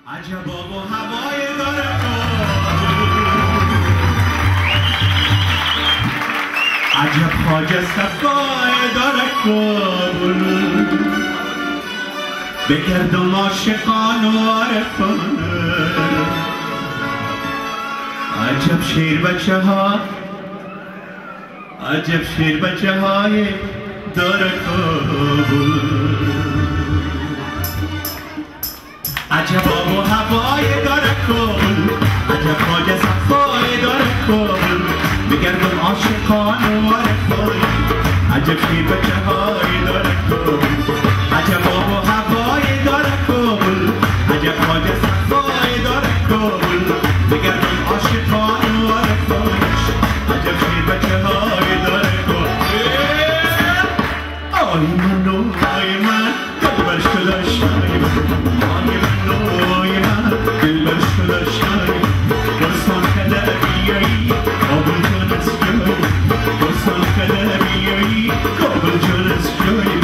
عجب آب و هوای داره عجب خواجه صفای داره کابل بگردم عاشقان و عارفانه عجب شیر بچه ها عجب شیر بچه های داره کابل عجب آب و هوای داره کابل عجب خواجه صفای داره کابل بگردم عاشقان و عارفای عجب شیر بچه های داره کابل عجب آب و هوای داره کابل عجب خواجه صفای داره کابل بگردم عاشقان و عارفای عجب شیر بچه های داره کابل آی من آی من دلبر شده شای آی من آی من دلبر شده شای برسان کده بیایی کابل جان از جای برسان کده بیایی کابل جان از جای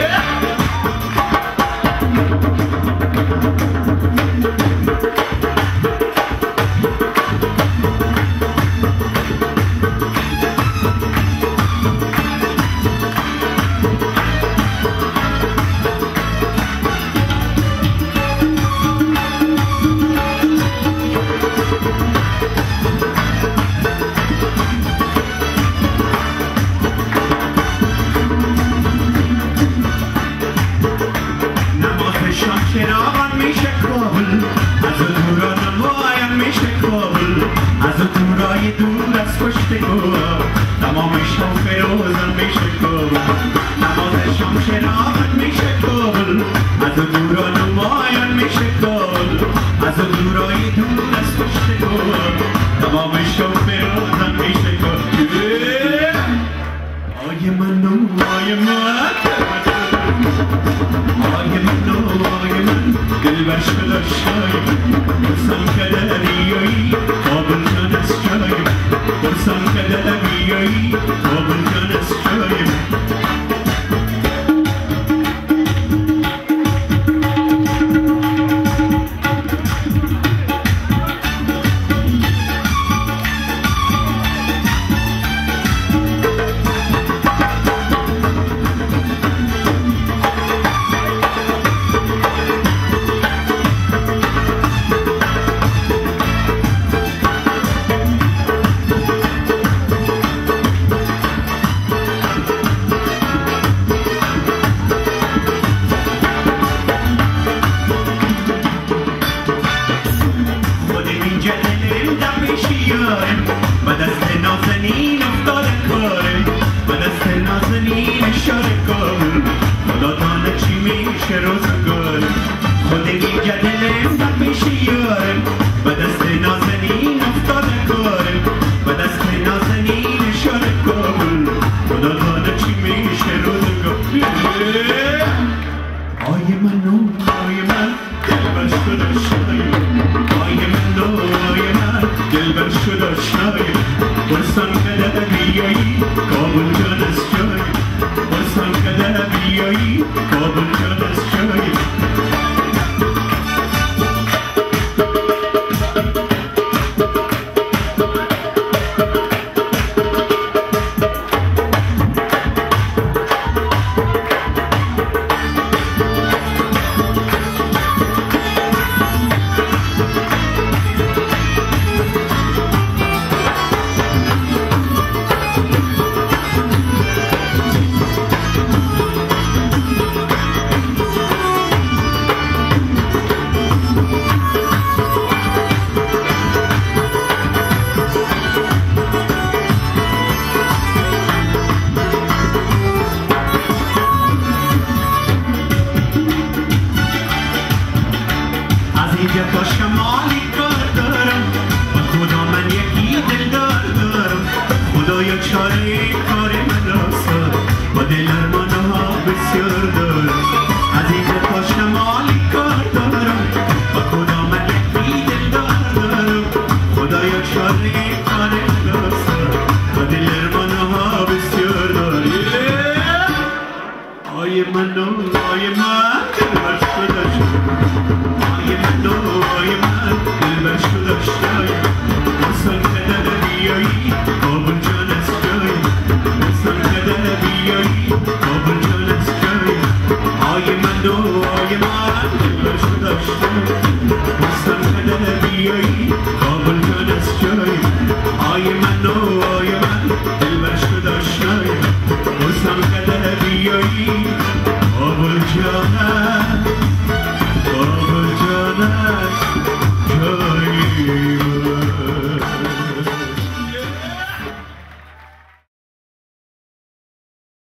چراغان میشه کابل از دوران مایم میشه کابل از دورای دور از پشت کوه تمام شام فروزان میشه کابل نماز شام چراغان میشه کابل از دوران مایم میشه کابل از دورای دور از پشت کوه تمام شام فروزان میشه کابل آی من آی من آی من آی من دلبر شده شای برسان کده بیایی کابل جان از جای برسان کده بیایی کابل جان از جای با دست نازنین افتاده کاره با دست نازنین اشاره کن خدا دانه چی میشه روزگار خود میگه دلم در میشه یارم با دست نازنین افتاده کاره با دست نازنین اشاره کن خدا دانه چی میشه روزگار آی من آی من دلبر شده شای آی من آی من دلبر شده شای برسان کده بیایی کابل جان از جای برسان کده بیایی کابل جان از جای با شمالی کار دارم با خدا من یکی دلدار دارم خدایا چاره کار من راست با دل ارمانه ها بسیار دارم